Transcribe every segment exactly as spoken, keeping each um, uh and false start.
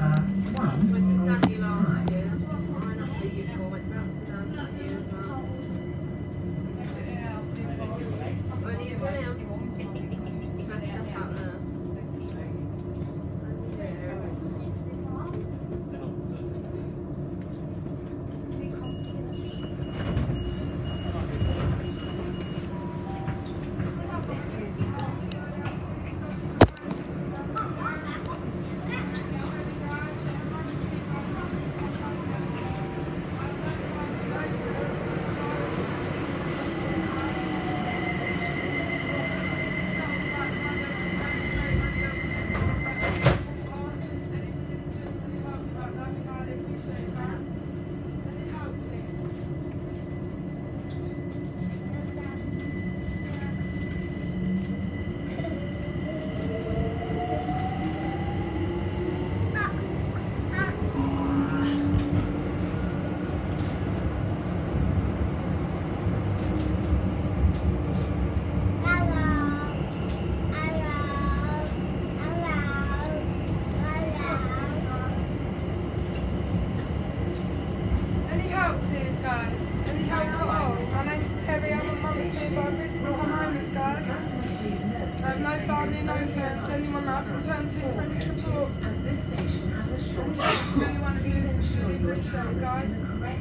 number one. Went to Sandy last year. I went up to the U K, went to Amsterdam this year as well. Only you can him. It's best stuff out there. I have no family, no friends, anyone that I can turn to for any support. Any one of you is really appreciated, guys.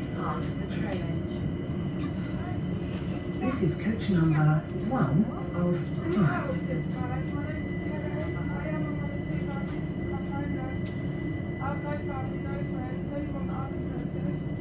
This is coach number one of Any help with this, guys? My name is Terry. I am a mother too, but I recently come homeless. I have no family, no friends, anyone that I can turn to.